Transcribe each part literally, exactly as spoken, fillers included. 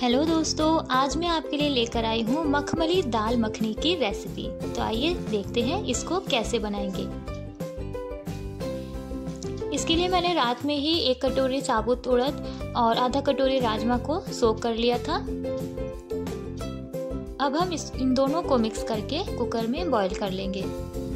Hello दोस्तों, आज मैं आपके लिए लेकर आई हूँ मखमली दाल मखनी की रेसिपी। तो आइए देखते हैं इसको कैसे बनाएंगे। इसके लिए मैंने रात में ही एक कटोरी साबुत उड़द और आधा कटोरी राजमा को सोक कर लिया था। अब हम इस इन दोनों को मिक्स करके कुकर में बॉईल कर लेंगे।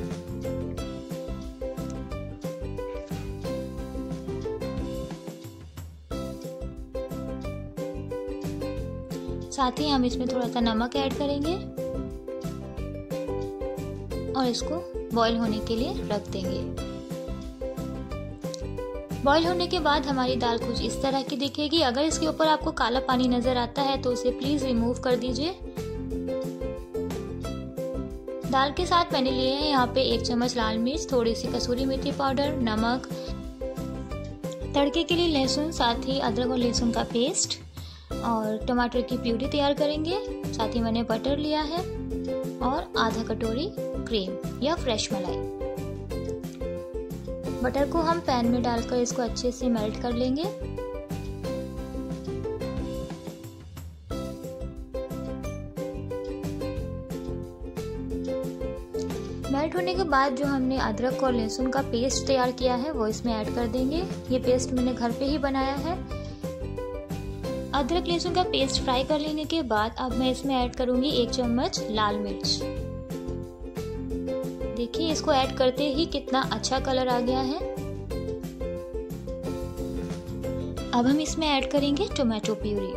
साथ ही हम इसमें थोड़ा सा नमक ऐड करेंगे और इसको बॉईल होने के लिए रख देंगे। बॉईल होने के बाद हमारी दाल कुछ इस तरह की दिखेगी। अगर इसके ऊपर आपको काला पानी नजर आता है तो उसे प्लीज रिमूव कर दीजिए। दाल के साथ मैंने लिए हैं यहाँ पे एक चम्मच लाल मिर्च, थोड़ी सी कसूरी मेथी पाउडर, नमक, तड़के के लिए लहसुन, साथ ही अदरक और लहसुन का पेस्ट और टमाटर की प्यूरी तैयार करेंगे। साथ ही मैंने बटर लिया है और आधा कटोरी क्रीम या फ्रेश मलाई। बटर को हम पैन में डालकर इसको अच्छे से मेल्ट कर लेंगे। मेल्ट होने के बाद जो हमने अदरक और लहसुन का पेस्ट तैयार किया है वो इसमें ऐड कर देंगे। ये पेस्ट मैंने घर पे ही बनाया है। अदरक लहसुन का पेस्ट फ्राई कर लेने के बाद अब मैं इसमें ऐड करूंगी एक चम्मच लाल मिर्च। देखिए इसको ऐड करते ही कितना अच्छा कलर आ गया है। अब हम इसमें ऐड करेंगे टोमेटो प्यूरी।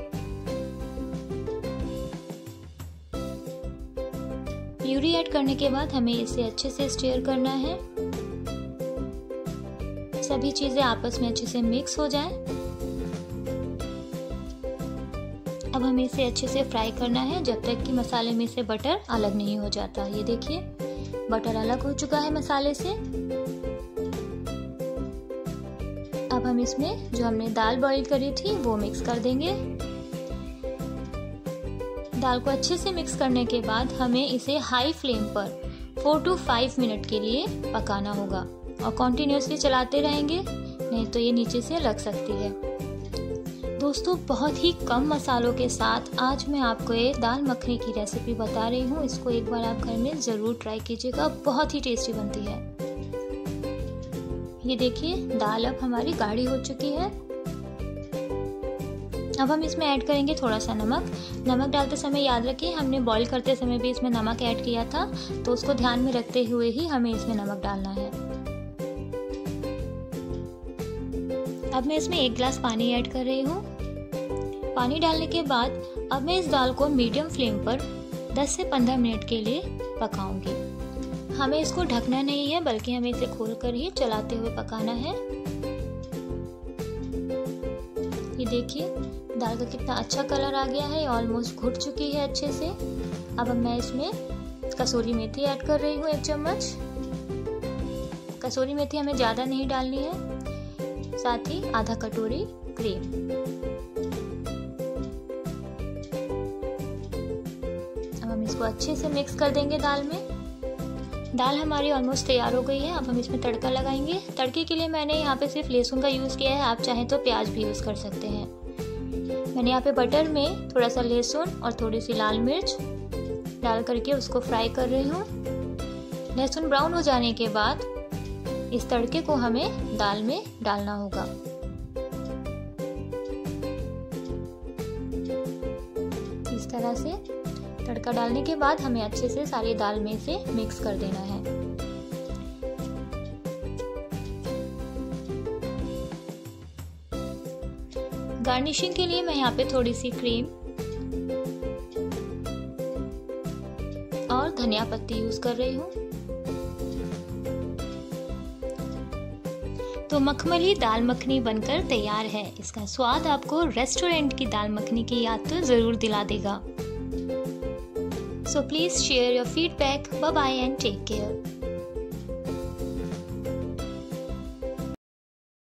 प्यूरी ऐड करने के बाद हमें इसे अच्छे से स्टीयर करना है। सभी चीजें आपस में अच्छे से मिक्स हो जाएं। अब हमें इसे अच्छे से फ्राई करना है जब तक कि मसाले में से बटर अलग नहीं हो जाता। ये देखिए बटर अलग हो चुका है मसाले से। अब हम इसमें जो हमने दाल बॉईल करी थी वो मिक्स कर देंगे। दाल को अच्छे से मिक्स करने के बाद हमें इसे हाई फ्लेम पर फोर टू फाइव मिनट के लिए पकाना होगा और कॉन्टिन्यूसली चलाते रहेंगे, नहीं तो ये नीचे से लग सकती है। दोस्तों, बहुत ही कम मसालों के साथ आज मैं आपको ये दाल मखनी की रेसिपी बता रही हूँ। इसको एक बार आप घर में ज़रूर ट्राई कीजिएगा, बहुत ही टेस्टी बनती है। ये देखिए दाल अब हमारी गाढ़ी हो चुकी है। अब हम इसमें ऐड करेंगे थोड़ा सा नमक। नमक डालते समय याद रखिए हमने बॉईल करते समय भी इसमें नमक ऐड किया था, तो उसको ध्यान में रखते हुए ही हमें इसमें नमक डालना है। अब मैं इसमें एक गिलास पानी ऐड कर रही हूँ। पानी डालने के बाद अब मैं इस दाल को मीडियम फ्लेम पर दस से पंद्रह मिनट के लिए पकाऊंगी। हमें इसको ढकना नहीं है, बल्कि हमें इसे खोलकर ही चलाते हुए पकाना है। ये देखिए दाल का कितना अच्छा कलर आ गया है, ऑलमोस्ट घुट चुकी है अच्छे से। अब मैं इसमें कसूरी मेथी ऐड कर रही हूँ एक चम्मच। कसूरी मेथी हमें ज़्यादा नहीं डालनी है। साथ ही आधा कटोरी क्रीम। अब हम इसको अच्छे से मिक्स कर देंगे दाल में। दाल हमारी ऑलमोस्ट तैयार हो गई है। अब हम इसमें तड़का लगाएंगे। तड़के के लिए मैंने यहाँ पे सिर्फ लहसुन का यूज़ किया है, आप चाहें तो प्याज भी यूज़ कर सकते हैं। मैंने यहाँ पे बटर में थोड़ा सा लहसुन और थोड़ी सी लाल मिर्च डाल करके उसको फ्राई कर रही हूँ। लहसुन ब्राउन हो जाने के बाद इस तड़के को हमें दाल में डालना होगा। इस तरह से तड़का डालने के बाद हमें अच्छे से सारी दाल में से मिक्स कर देना है। गार्निशिंग के लिए मैं यहाँ पे थोड़ी सी क्रीम और धनिया पत्ती यूज कर रही हूँ। तो मखमली दाल मखनी बनकर तैयार है। इसका स्वाद आपको रेस्टोरेंट की दाल मखनी की याद तो जरूर दिला देगा। So please share your feedback. Bye bye and take care.